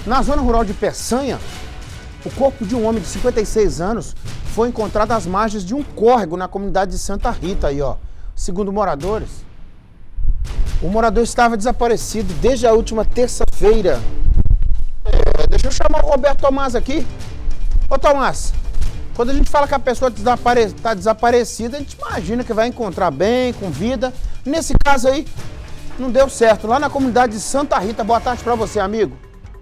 Na zona rural de Peçanha, o corpo de um homem de 56 anos foi encontrado às margens de um córrego na comunidade de Santa Rita, aí, ó. Segundo moradores, o morador estava desaparecido desde a última terça-feira. Deixa eu chamar o Roberto Tomás aqui. Ô Tomás, quando a gente fala que a pessoa está desaparecida, a gente imagina que vai encontrar bem, com vida. Nesse caso aí, não deu certo. Lá na comunidade de Santa Rita. Boa tarde para você, amigo.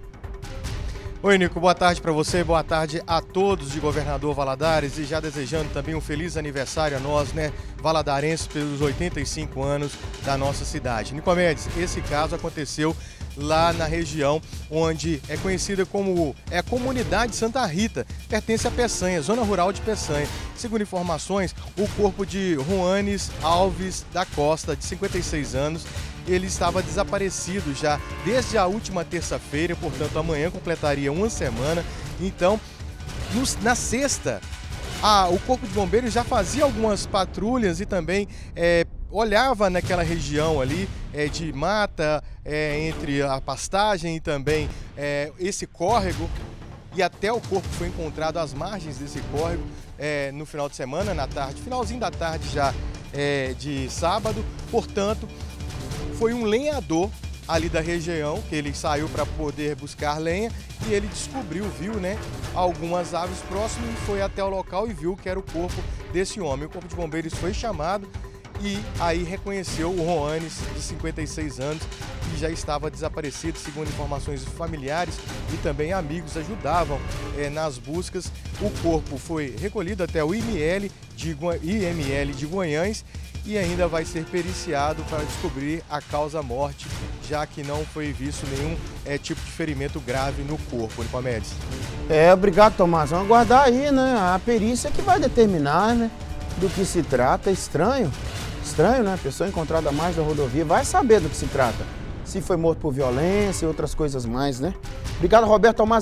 Oi, Nico, boa tarde para você, boa tarde a todos de Governador Valadares e já desejando também um feliz aniversário a nós, né, valadarenses, pelos 85 anos da nossa cidade. Nicomedes, esse caso aconteceu lá na região onde é conhecida como a comunidade Santa Rita, pertence a Peçanha, zona rural de Peçanha. Segundo informações, o corpo de Juanes Alves da Costa, de 56 anos, ele estava desaparecido já desde a última terça-feira, portanto amanhã completaria uma semana. Então, na sexta, o Corpo de Bombeiros já fazia algumas patrulhas e também olhava naquela região ali de mata, entre a pastagem e também esse córrego, e até o corpo foi encontrado às margens desse córrego no final de semana, na tarde, finalzinho da tarde já de sábado. Portanto, foi um lenhador ali da região, que ele saiu para poder buscar lenha e ele viu, né, algumas aves próximas, foi até o local e viu que era o corpo desse homem. O Corpo de Bombeiros foi chamado e aí reconheceu o Juanes, de 56 anos, que já estava desaparecido. Segundo informações de familiares e também amigos ajudavam nas buscas. O corpo foi recolhido até o IML de Guanhães e ainda vai ser periciado para descobrir a causa-morte, já que não foi visto nenhum tipo de ferimento grave no corpo, Nicomedes. Obrigado, Tomás. Vamos aguardar aí, né? A perícia que vai determinar, né, do que se trata. Estranho, né? A pessoa encontrada à margem da rodovia vai saber do que se trata. Se foi morto por violência e outras coisas mais, né? Obrigado, Roberto Tomás.